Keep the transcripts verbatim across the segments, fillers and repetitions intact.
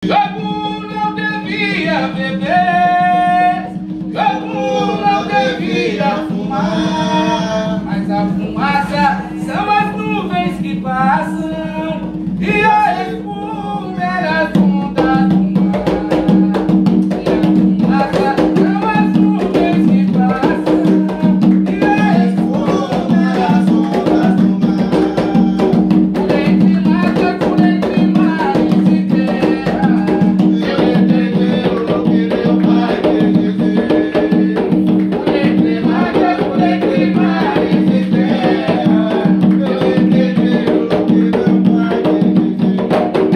Jogo não devia beber, jogo não devia fumar, mas a fumaça são as nuvens que passam e a espuma era as ondas do mar. E a fumaça são as nuvens que passam e a espuma era as ondas do mar. Por entre matas, por entre mares e terra, eu entendi o que meu pai quer dizer. Por entre matas, por entre mares e terra, eu entendi o que meu pai quer dizer.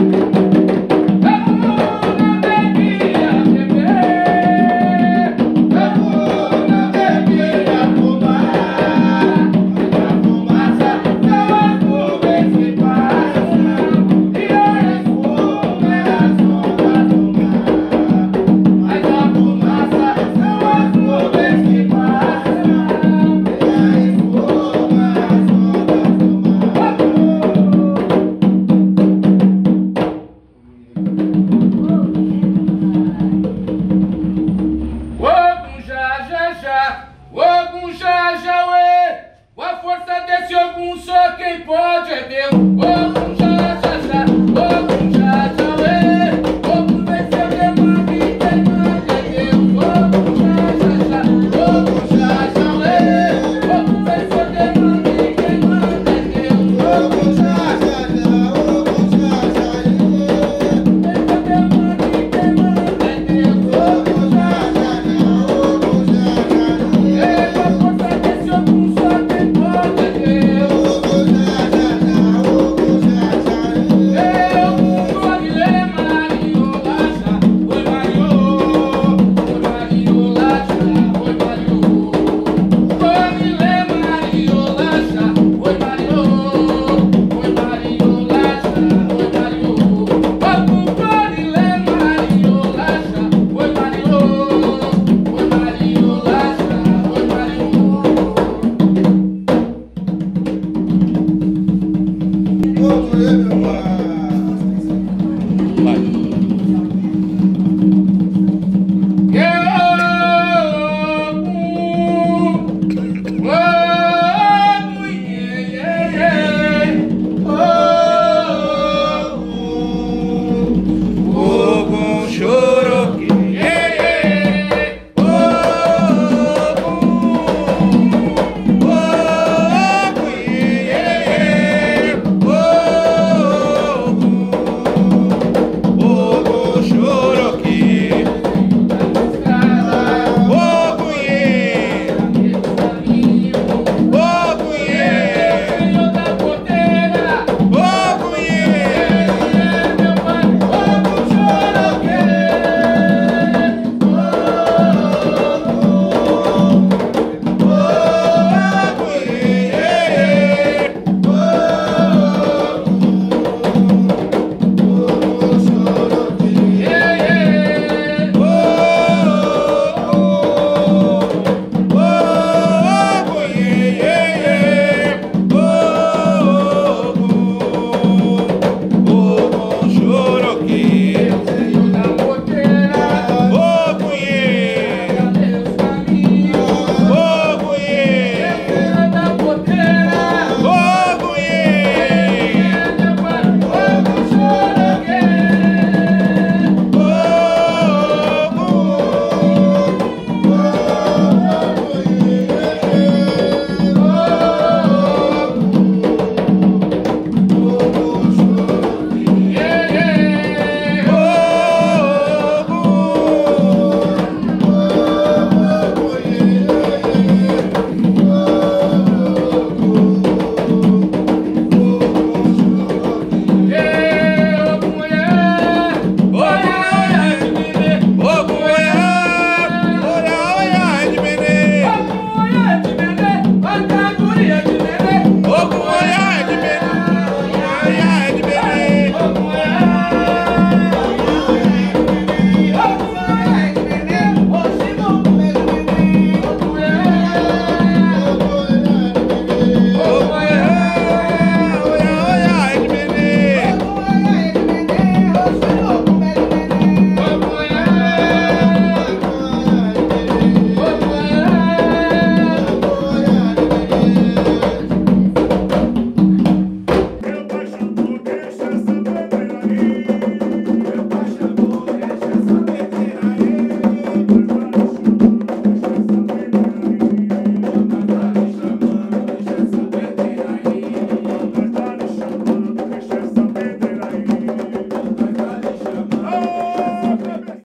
Eu não devia beber, eu não devia fumar, mas a fumaça são as nuvens que passam e a espuma é as ondas do mar. Mas a fumaça são as nuvens que passam e a espuma é as ondas do mar. Ogum já já já, Ogum já já ué, com a força desse Ogum só quem pode é Deus. Ogum já já já, Ogum já já ué, Ogum venceu demanda e quem manda é Deus. Ogum já já já, Ogum já já ué, Ogum venceu demanda e quem manda é Deus. Ogum já já já, Ogum já já ué, venceu demanda e quem manda é Deus. Ogum já já já, Ogum já já ué, com a força desse Ogum só quem pode é Deus. Ogum já já já, Ogum já já ué, Ogum pode ler Mariolaxa, oi Mariô, oi Mariolaxa, oi Mariô. Pode ler Mariolaxa, oi Mariô, oi Mariolaxa, oi Mariô. Ogum pode ler Mariolaxa, oi Mariô, oi Mariolaxa, oi Mariô. Vamos ver, meu pai.